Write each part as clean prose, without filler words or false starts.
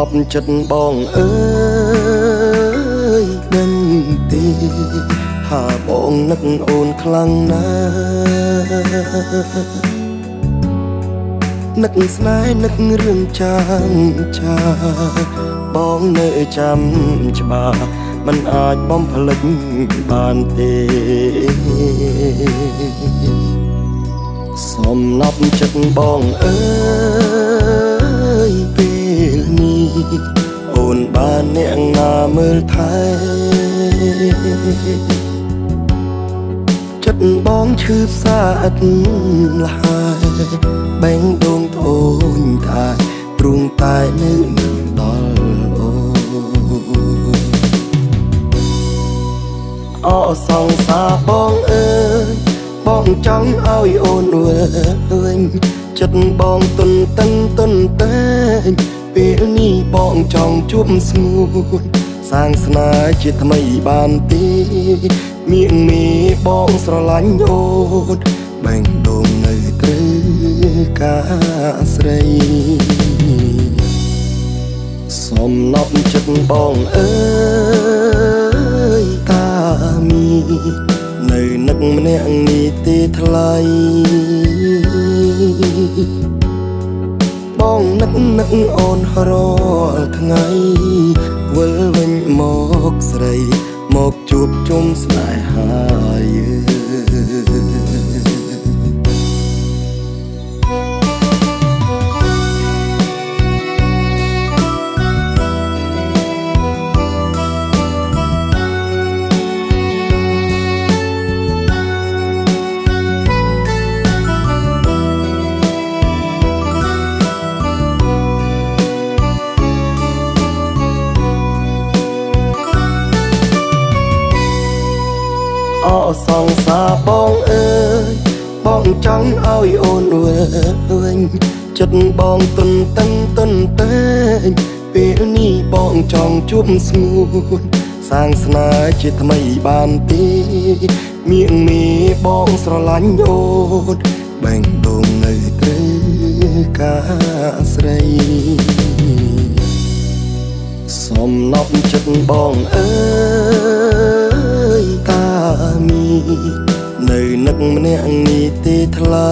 ប់ចិត្តបងអើយដឹងទេថាបងនឹកអូនខ្លាំងណាស់នឹកស្នេហ៍នឹករឿងចាងចាបងនៅចាំច្បាស់មិនអាចបំភ្លេចបានទេសំណប់ចិត្តបងអើយពេលនេះអូនបានអ្នកណាមើលថែចិត្តបងឈឺផ្សាអត់លហើយបែងដងធូនតែទ្រង់តែនៅនឹងដល់អូសងសាបងអើយបងចង់ឲ្យអូនវិញចិត្តបងទុនតឹងទុនតែងពេលនេះបងចង់ជួបស្ងួនសាងស្នេហ៍ជាថ្មីបានទេមៀងមេបងស្រឡាញ់អូនបែងដងនៅត្រូវការស្រីសំណប់ចិត្តបងអើយតាមីនៅនឹកម្នាក់នេះទេថ្លៃបងនឹកអូនរាល់ថ្ងៃវិលវិញមកស្រីមកជួបជុំស្នេហាយើងអូសងសាបងអើយបងចង់ឲ្យអូនវិញចិត្តបងទុនតឹងទុនតែងពេលនេះបងចង់ជួបស្ងួនសាងស្នេហ៍ជាថ្មីបានទេមៀងមេបងស្រឡាញ់អូនបែងដងនៅត្រូវការស្រីសំណប់ចិត្តបងអើយតាមីនៅនឹកម្នាក់នេះទេថ្លៃ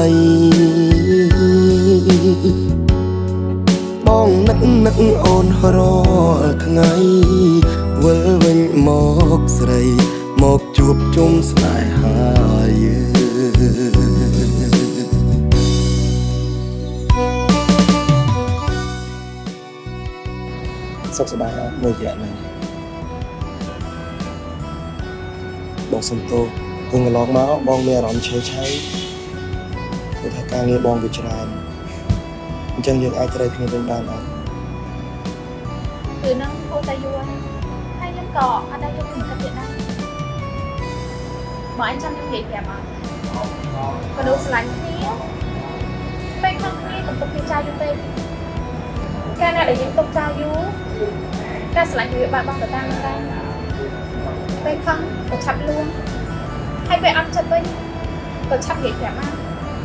បងនឹកអូនរាល់ថ្ងៃវិលវិញមកស្រីមកជួបជុំស្នេហាយើងសុខសប្បាយអត់មួយរយៈហ្នឹងបងសុំទោសគង់កន្លងមកបងមានអារម្មណ៍ឆេះឆៃព្រោះថាការងារបងវាច្រើនអញ្ចឹងយើងអាចត្រូវគ្នាវិញបានអត់គឺនឹងអូនតែយូរហើយខ្ញុំក៏អត់ដែរយកពីកាត់ទៀតដែរបើអញចាំខ្ញុំនិយាយប្រាប់អត់ក៏ដូចស្រឡាញ់គ្នាពេលខាងគ្នាកំពុងចាយយូរពេកកាលណាដែលយើងទុកចាយយូរការស្រឡាញ់វាបាត់បង់ទៅតាមនឹងដែរពេលខឹងក៏ឆាប់លួងហើយពេលអត់ចិត្តវិញក៏ឆាប់និយាយប្រាប់មក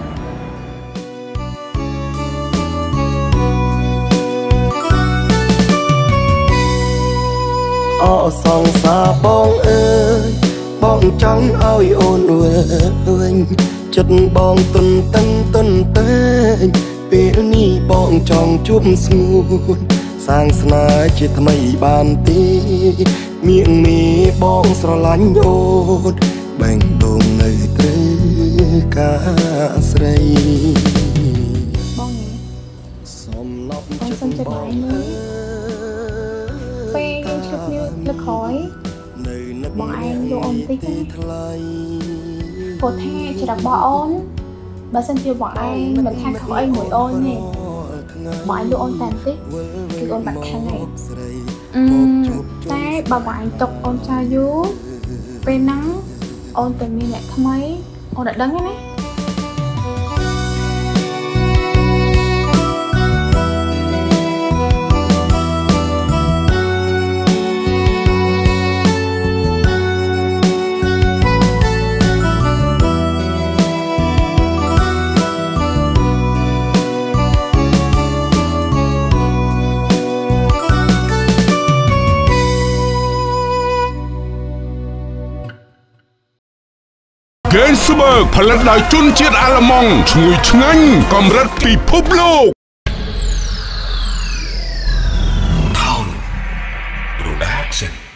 អូសងសាបងអើយបងចង់ឲ្យអូនវិញចិត្តបងទុនតឹងទុនតែងពេលនេះបងចង់ជួបស្ងួនសាងស្នេហ៍ជាថ្មីបានទេមៀងមេបងស្រឡាញ់អូនបែងដងនៅត្រូវការស្រីបងសំណប់ចិត្តបងពេលយើងជួបគ្នាលើក្រោយបងឯងយកអូនតិចណាព្រោះថាជារបស់អូនបើសិនជាបងឯងមិនថាខុសអីមួយអូនទេបងឯងយកអូនតែបន្តិចគឺអូនបាត់ខឹងហើយតែបើបងឯងຕົកអូនចោលយូរពេលហ្នឹងអូនទៅមានអ្នកថ្មីអូនអត់ដឹងទេណា Luxembourg ផលិតដោយជនជាតិអាល្លឺម៉ង់ឈ្ងុយឆ្ងាញ់កម្រិតពិភពលោក Town Production